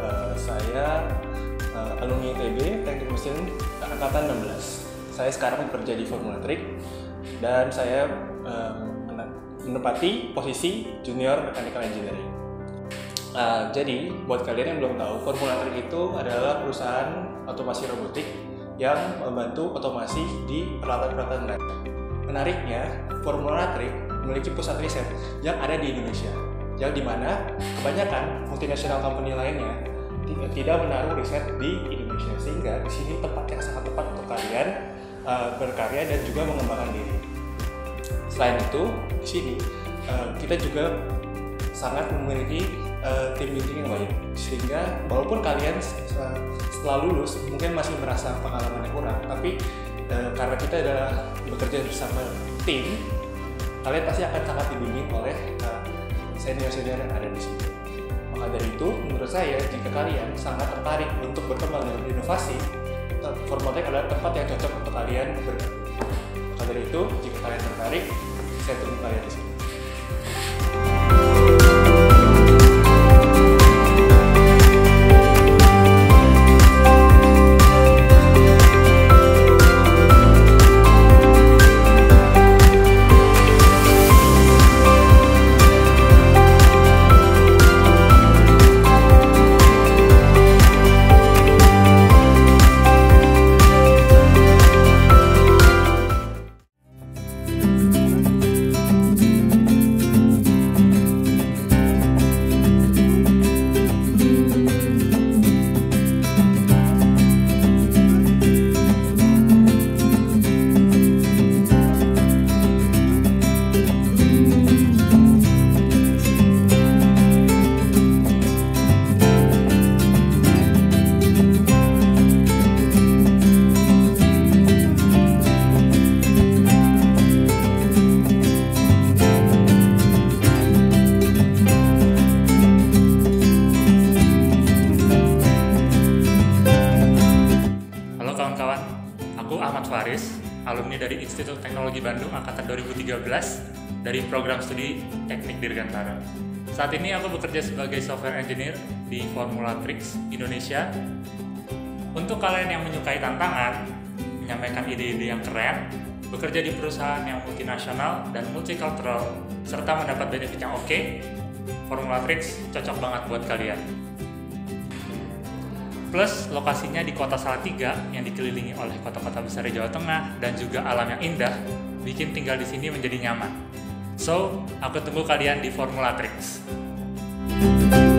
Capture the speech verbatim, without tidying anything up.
uh, saya uh, alumni I T B Teknik Mesin angkatan enam belas. Saya sekarang bekerja di Formulatrix dan saya uh, menempati posisi Junior Mechanical Engineering. Uh, jadi, buat kalian yang belum tahu, Formulatrix itu adalah perusahaan otomasi robotik yang membantu otomasi di peralatan-peralatan lab. Menariknya, Formulatrix memiliki pusat riset yang ada di Indonesia, yang dimana kebanyakan multinasional company lainnya tidak menaruh riset di Indonesia, sehingga di sini tempat yang sangat tepat untuk kalian uh, berkarya dan juga mengembangkan diri. Selain itu, di sini uh, kita juga sangat memiliki uh, tim building yang baik, sehingga walaupun kalian uh, setelah lulus mungkin masih merasa pengalamannya kurang, tapi uh, karena kita adalah bekerja bersama tim, kalian pasti akan sangat dibimbing oleh uh, senior-senior yang ada di sini. Maka dari itu, menurut saya, jika kalian sangat tertarik untuk berkembang dalam inovasi, Formulatrix adalah tempat yang cocok untuk kalian bergabung. Maka dari itu, jika kalian tertarik, saya tunggu kalian di sini. Aku Ahmad Faris, alumni dari Institut Teknologi Bandung angkatan dua ribu tiga belas dari program studi Teknik Dirgantara. Saat ini aku bekerja sebagai software engineer di Formulatrix Indonesia. Untuk kalian yang menyukai tantangan, menyampaikan ide-ide yang keren, bekerja di perusahaan yang multinasional dan multicultural, serta mendapat benefit yang oke, Formulatrix cocok banget buat kalian. Plus, lokasinya di kota Salatiga yang dikelilingi oleh kota-kota besar di Jawa Tengah dan juga alam yang indah, bikin tinggal di sini menjadi nyaman. So, aku tunggu kalian di Formulatrix.